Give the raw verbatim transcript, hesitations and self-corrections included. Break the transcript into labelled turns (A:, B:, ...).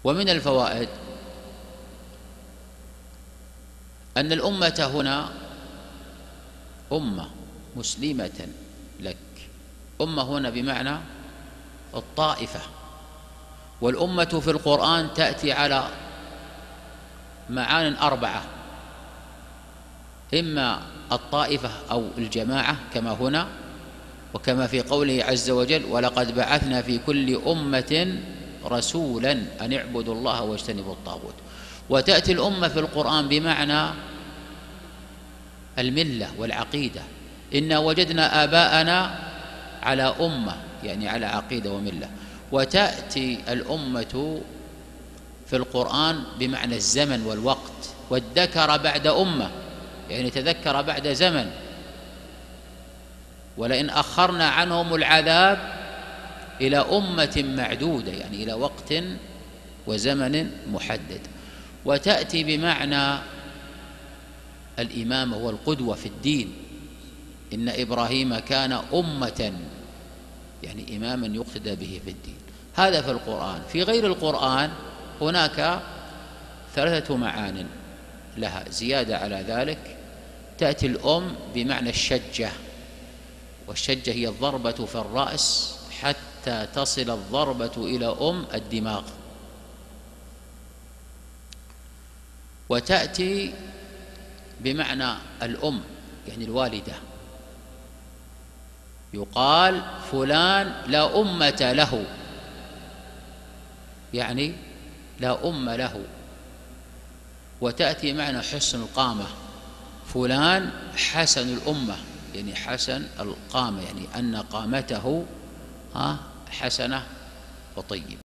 A: ومن الفوائد أن الأمة هنا أمة مسلمة لك. أمة هنا بمعنى الطائفة، والأمة في القرآن تأتي على معان أربعة: إما الطائفة أو الجماعة كما هنا، وكما في قوله عز وجل: ولقد بعثنا في كل أمة رسولا أن اعبدوا الله واجتنبوا الطاغوت. وتأتي الأمة في القرآن بمعنى الملة والعقيدة: إنا وجدنا آباءنا على أمة، يعني على عقيدة وملة. وتأتي الأمة في القرآن بمعنى الزمن والوقت: وادكر بعد أمة، يعني تذكر بعد زمن. ولئن أخرنا عنهم العذاب إلى أمة معدودة، يعني إلى وقت وزمن محدد. وتأتي بمعنى الإمامة والقدوة في الدين: إن إبراهيم كان أمة، يعني إماما يقتدى به في الدين. هذا في القرآن. في غير القرآن هناك ثلاثة معان لها زيادة على ذلك. تأتي الأم بمعنى الشجة، والشجة هي الضربة في الرأس حتى تصل الضربة إلى أم الدماغ. وتأتي بمعنى الأم يعني الوالدة: يقال فلان لا أمة له، يعني لا أم له. وتأتي معنى حسن القامة: فلان حسن الأمة، يعني حسن القامة، يعني أن قامته حسنة وطيبة.